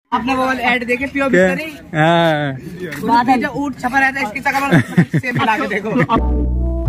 आपने वो ऐड देखे पियो बिस्तर बात है, जो ऊँट छपा रहता है इसकी शक्ल से मिला के देखो।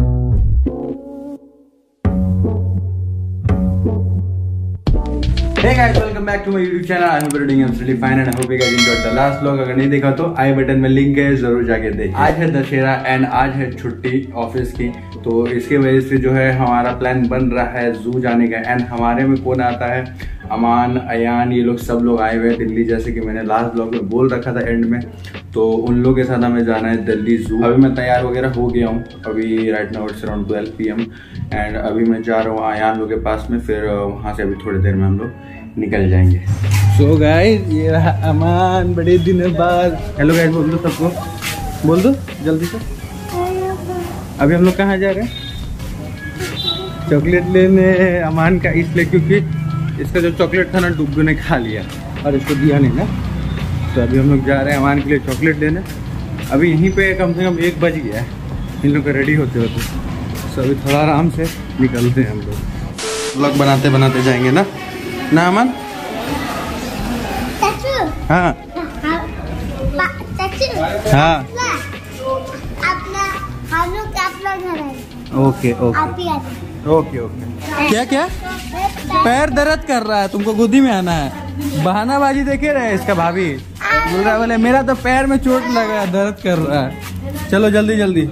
Hey guys, welcome back to my YouTube channel. I hope you're doing absolutely fine and I hope you guys enjoyed the last vlog. अगर नहीं देखा तो आई बटन में लिंक है, जरूर जाके देखिए। आज है दशहरा एंड आज है छुट्टी ऑफिस की, तो इसके वजह से जो है हमारा प्लान बन रहा है जू जाने का। एंड हमारे में कौन आता है, अमान, अयान, ये लोग सब लोग आए हुए हैं दिल्ली, जैसे कि मैंने लास्ट ब्लॉग में बोल रखा था एंड में। तो उन लोगों के साथ हमें जाना है दिल्ली जू। अभी मैं तैयार वगैरह हो गया हूँ, अभी right now it's around 12 PM and अभी मैं जा रहा हूँ अयान लोग के पास में, फिर वहाँ से अभी थोड़ी देर में हम लोग निकल जाएंगे। सो गाइस, ये रहा अमान, बड़े दिनों बाद। हेलो गाइस बोल दो सबको, बोल दो जल्दी से। अभी हम लोग कहाँ जा रहे हैं? चॉकलेट लेने अमान का, इसलिए क्योंकि इसका जो चॉकलेट था ना डुग्गू ने खा लिया और इसको दिया नहीं ना, तो अभी हम लोग जा रहे हैं अमान के लिए चॉकलेट लेने। अभी यहीं पे कम से कम 1 बज गया है इन लोग का रेडी होते होते, तो अभी थोड़ा आराम से निकलते हैं हम लोग। व्लॉग बनाते बनाते जाएंगे ना अमन? हाँ हाँ ओके ओके ओके ओके। क्या क्या पैर दर्द कर रहा है, तुमको गोदी में आना है? बहानाबाजी देखे रहे इसका भाभी बोल रहा है, बोले मेरा तो पैर में चोट लगा, दर्द कर रहा है। चलो जल्दी जल्दी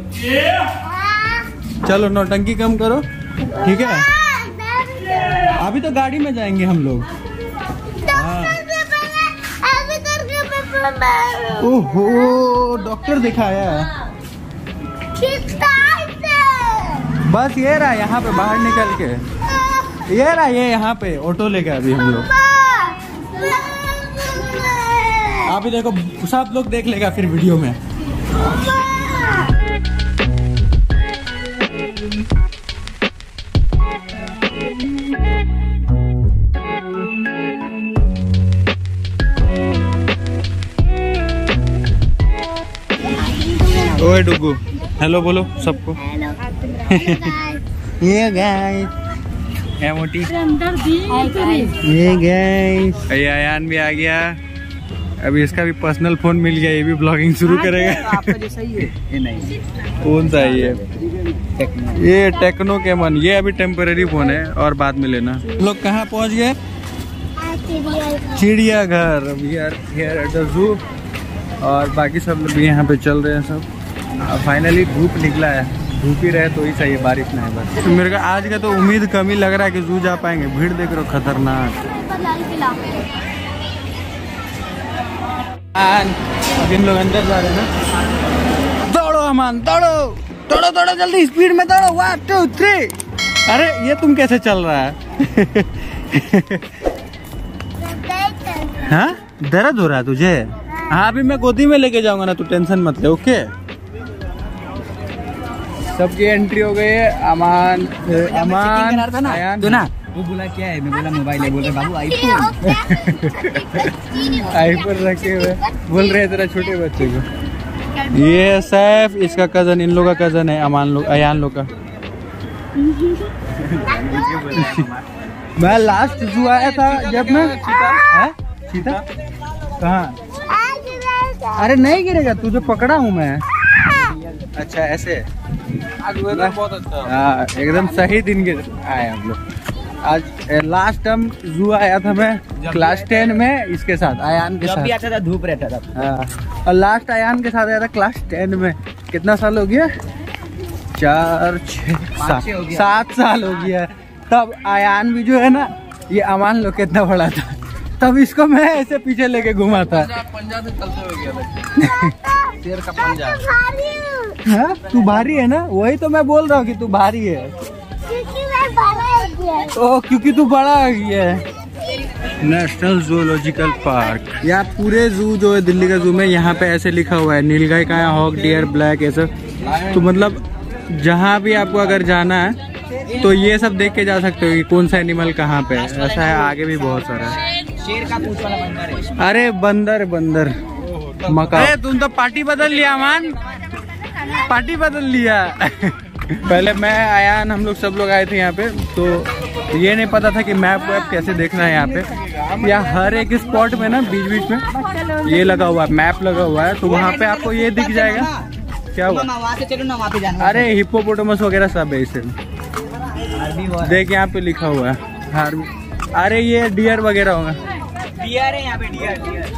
चलो, नौटंकी कम करो, ठीक है? अभी तो गाड़ी में जाएंगे हम लोग। ओहो, डॉक्टर दिखाया? बस ये रहा यहाँ पे बाहर निकल के, ये रहा ये यहाँ पे ऑटो लेके अभी हम लोग। आप ही देखो, सब लोग देख लेगा फिर वीडियो में। ओए डुगू, हेलो बोलो सबको। ये गाइस, ये मोटी, ये गाइस, ये अयान भी आ गया। अभी इसका भी पर्सनल फोन मिल गया, ये भी ब्लॉगिंग शुरू करेगा। आपका जैसा ही है ये? नहीं, कौन सा है ये टेक्नो कैमन। ये अभी टेम्परेरी फोन है और बाद में लेना। लोग कहाँ पहुँच गए? चिड़ियाघर। अभी यार हियर एट द जू, और बाकी सब लोग भी यहाँ पे चल रहे हैं सब। फाइनली धूप निकला है, धूप ही रहे तो ही सही है, बारिश नहीं है बस। तो मेरे को आज का तो उम्मीद कम ही लग रहा है कि जू जा पाएंगे। भीड़ देख रहे हो खतरनाक। अब इन लोग अंदर जा रहे हैं ना। दौड़ो अमान, दौड़ो दौड़ो दौड़ो, जल्दी स्पीड में दौड़ो। 1 2 3। अरे ये तुम कैसे चल रहा है? हाँ दर्द हो रहा है तुझे? हाँ अभी मैं गोदी में लेके जाऊंगा ना, तू टेंशन मत ले, ओके? सबकी एंट्री हो गई है। अमान अयान तो ना वो बोला क्या है, मैं बोला मोबाइल है, बोल रहे बाबू आईफोन। आईफोन रखे हुए बोल रहे तेरा छोटे बच्चे को। ये सैफ इसका कजन, इन लोग का कजन है, अमान लोग, अयान लोग का। मैं लास्ट जू आया था जब मैं चीता कहाँ? अरे नहीं गिरेगा, तुझे पकड़ा हूँ मैं। अच्छा ऐसे आज वेदर बहुत अच्छा। हाँ एकदम सही दिन के आए हम लोग। आज लास्ट टाइम जू आया था मैं क्लास 10 में इसके साथ, अयान के साथ। आता था, धूप रहता था। हाँ, और लास्ट अयान के साथ आया था क्लास 10 में। कितना साल हो गया? 4 6 7 साल हो गया। तब अयान भी जो है ना, ये अमान लोग कितना बड़ा था, तब इसको मैं ऐसे पीछे लेके घुमा था। पंजा से चलते हो गया शेर का पंजा। हाँ तू भारी है ना, वही तो मैं बोल रहा हूँ कि तू भारी है। क्योंकि मैं बड़ा हो गया। ओह क्योंकि तू बड़ा हो गया है। नेशनल जूलॉजिकल पार्क, यहाँ पूरे जू जो है दिल्ली का जू में, यहाँ पे ऐसे लिखा हुआ है नीलगाय का, हॉक, डियर, ब्लैक, ऐसा। तो मतलब जहाँ भी आपको अगर जाना है तो ये सब देख के जा सकते हो कि कौन सा एनिमल कहाँ पे है। ऐसा है, आगे भी बहुत सारा है। शेर का पूंछ वाला बंदर है। अरे बंदर बंदर मका। अरे तुम तो पार्टी बदल लिया मान, पार्टी बदल लिया। पहले मैं अयान हम लोग सब लोग आए थे यहाँ पे, तो तो ये नहीं पता था कि मैप वैप कैसे देखना है यहाँ पे। या हर एक स्पॉट में ना बीच बीच में ये लगा हुआ है, मैप लगा हुआ है, तो वहाँ पे आपको ये दिख जाएगा। क्या हुआ? वहाँ से चलो ना, वहाँ पे जाना। अरे हिप्पोपोटामस वगैरह सब है इसे। देख यहाँ पे लिखा हुआ है। अरे ये डियर वगैरह होगा। डियर है यहाँ पे, डियर।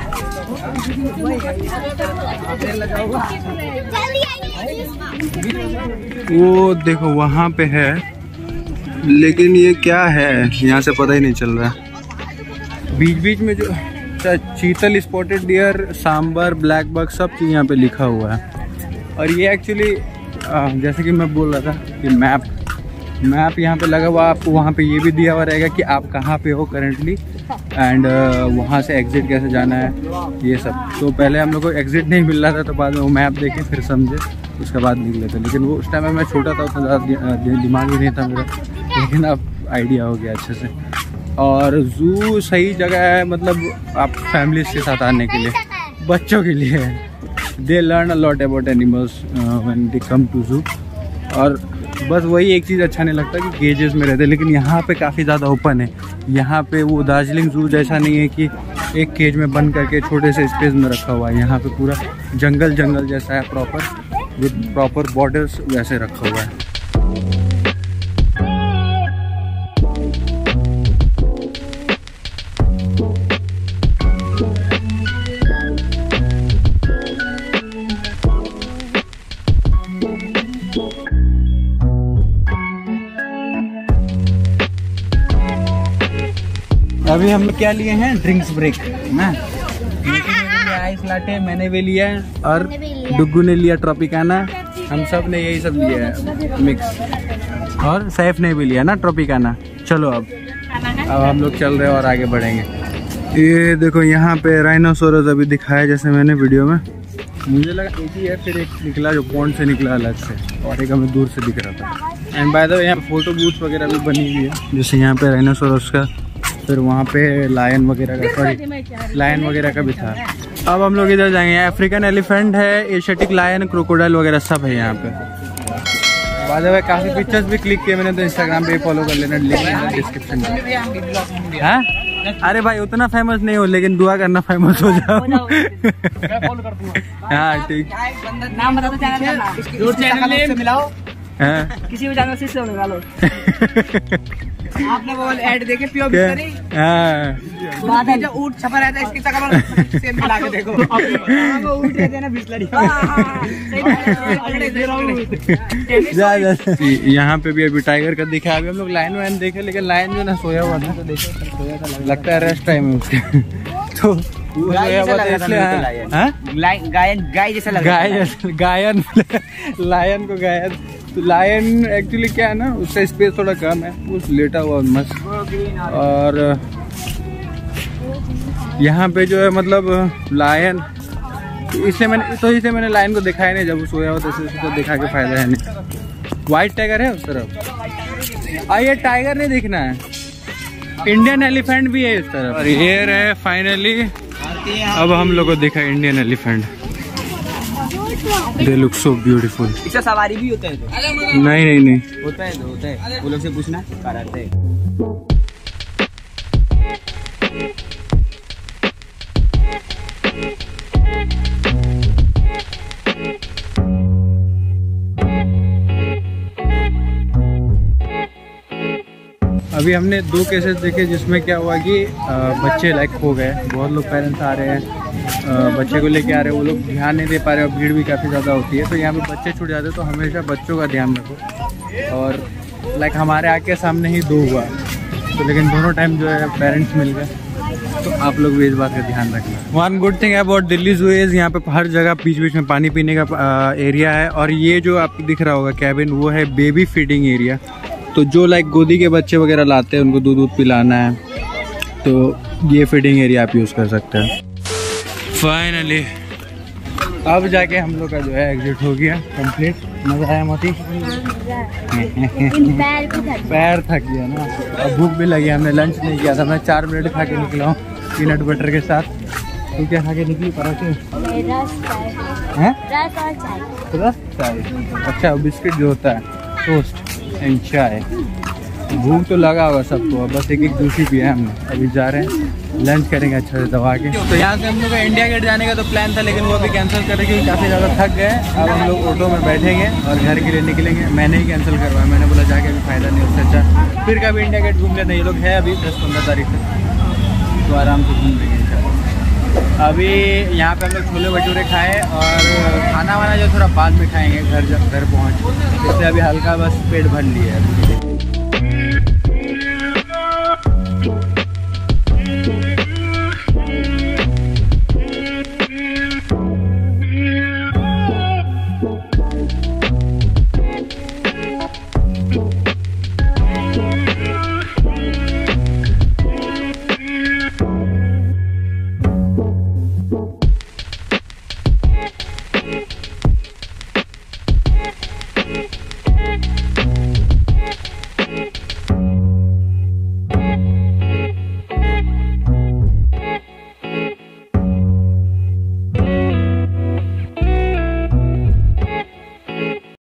वो देखो वहाँ पे है, लेकिन ये क्या है यहाँ से पता ही नहीं चल रहा। बीच बीच में जो chital, spotted deer, sambar, blackbuck सब चीज़ यहाँ पे लिखा हुआ है। और ये एक्चुअली जैसे कि मैं बोल रहा था कि मैप यहाँ पे लगा हुआ, आपको वहाँ पे ये भी दिया हुआ रहेगा कि आप कहाँ पे हो करेंटली एंड वहाँ से एग्ज़िट कैसे जाना है, ये सब। तो पहले हम लोग को एग्ज़िट नहीं मिल रहा था, तो बाद में वो मैप देखे फिर समझे, उसके बाद निकले थे। लेकिन वो उस टाइम में मैं छोटा था, उतना ज़्यादा दिमाग भी नहीं था मेरा, लेकिन अब आइडिया हो गया अच्छे से। और ज़ू सही जगह है, मतलब आप फैमिली के साथ आने के लिए, बच्चों के लिए। They learn a lot about animals when they come to zoo. और बस वही एक चीज़ अच्छा नहीं लगता कि केजेस में रहते, लेकिन यहाँ पे काफ़ी ज़्यादा ओपन है। यहाँ पे वो दार्जिलिंग ज़ू जैसा नहीं है कि एक केज में बंद करके छोटे से स्पेस में रखा हुआ है। यहाँ पे पूरा जंगल जैसा है, प्रॉपर विद प्रॉपर बॉर्डर्स वैसे रखा हुआ है। अभी हम क्या लिए हैं, ड्रिंक्स ब्रेक ना। आइस लाटे मैंने भी लिया है और डुग्गू ने लिया ट्रॉपिकाना। हम सब ने यही सब लिया है मिक्स, और सैफ ने भी लिया ना ट्रॉपिकाना। चलो अब हम लोग चल रहे हैं और आगे बढ़ेंगे। ये देखो यहाँ पे राइनोसोरस अभी दिखाया जैसे मैंने वीडियो में। मुझे लगा एक ही है, फिर एक निकला जो पॉन्ड से निकला अलग से, और एक हमें दूर से दिख रहा था। एंड बाय द वे यहाँ फोटो बूथ वगैरह भी बनी हुई है, जैसे यहाँ पे राइनोसोरस का, फिर वहाँ पे लायन वगैरह का भी था। अब हम लोग इधर जाएंगे। अफ्रीकन एलिफेंट है, एशियाटिक लायन, क्रोकोडाइल वगैरह सब है यहाँ पे। बाद में काफ़ी पिक्चर्स भी क्लिक किए मैंने, तो इंस्टाग्राम पे फॉलो कर लेना, लिंक है डिस्क्रिप्शन में। हाँ अरे भाई उतना फेमस नहीं हो, लेकिन दुआ करना फेमस हो जाओ। हाँ ठीक। नाम बता दो चैनल से मिलाओ, किसी भी चैनल से निकालो। आपने वो ऐड देखे प्योर बिस्लरी? बात है जो ऊँट छपा रहता है, इसकी शक्ल सेम मिला के देखो। वो ऊँट रहते हैं ना बिस्लरी। यहाँ पे भी अभी टाइगर का दिखा। अभी हम लोग लायन वायन देखे, लेकिन लायन जो ना सोया हुआ था, तो देखे सोया था, लगता है रेस्ट टाइम है उसके। तो गाय जैसा लायन को गायन। तो लायन एक्चुअली क्या है ना, उसका स्पेस थोड़ा कम है, उस लेटा हुआ मस्त। और यहाँ पे जो है मतलब लायन, इसे मैंने लायन को दिखाया नहीं, जब वो सोया हुआ तो उसको दिखा के फायदा है नहीं। व्हाइट टाइगर है उस तरफ, ये टाइगर नहीं दिखना है, इंडियन एलिफेंट भी है इस तरफ। और ये रहे फाइनली, अब हम लोग को दिखा Indian elephant. They look so beautiful. इसका सवारी भी होता है तो? नहीं होता है, वो लोग से पूछना कराते हैं। अभी हमने 2 केसेस देखे जिसमें क्या हुआ कि बच्चे लाइक खो गए। बहुत लोग पेरेंट्स आ रहे हैं, बच्चे को लेके आ रहे हैं, वो लोग ध्यान नहीं दे पा रहे और भीड़ भी काफ़ी ज़्यादा होती है, तो यहाँ पे बच्चे छूट जाते हैं। तो हमेशा बच्चों का ध्यान रखो। और लाइक हमारे आँख के सामने ही 2 हुआ, तो लेकिन दोनों टाइम जो है पेरेंट्स मिल गए, तो आप लोग भी इस बात का ध्यान रखना। One good thing about Delhi zoo is यहाँ पे हर जगह बीच बीच में पानी पीने का एरिया है। और ये जो आपको दिख रहा होगा कैबिन, वो है बेबी फीडिंग एरिया। तो जो लाइक गोदी के बच्चे वगैरह लाते हैं, उनको दूध पिलाना है, तो ये फीडिंग एरिया आप यूज़ कर सकते हैं। फाइनली अब जाके हम लोग का जो है एग्जिट हो गया कंप्लीट। मज़ा आया मोती? पैर थक गया ना, अब भूख भी लगी। हमने लंच नहीं किया था, मैं 4 ब्रेड खा के निकला हूँ पीनट बटर के साथ। तू क्या खा के निकली? पराठे हैं? रस चाय। अच्छा, बिस्किट जो होता है, टोस्ट एंड चाय। भूख तो लगा होगा सबको, बस एक जूसी पिया है हमने। अभी जा रहे हैं लंच करेंगे अच्छा से दबा के। तो यहाँ से हम लोग का इंडिया गेट जाने का तो प्लान था, लेकिन वो अभी कैंसिल कर रहे क्योंकि काफ़ी ज़्यादा थक गए। अब हम लोग ऑटो में बैठेंगे और घर के लिए निकलेंगे। मैंने ही कैंसिल करवाया, मैंने बोला जाके अभी फ़ायदा नहीं, उससे अच्छा फिर कभी इंडिया गेट घूम लेते हैं। ये लोग है अभी 10-15 तारीख तक, तो आराम से घूम लेंगे। अभी यहाँ पे हम लोग छोले भटूरे खाए और खाना वाना जो थोड़ा बाद में खाएंगे घर पहुँच, इससे अभी हल्का बस पेट भर लिया है।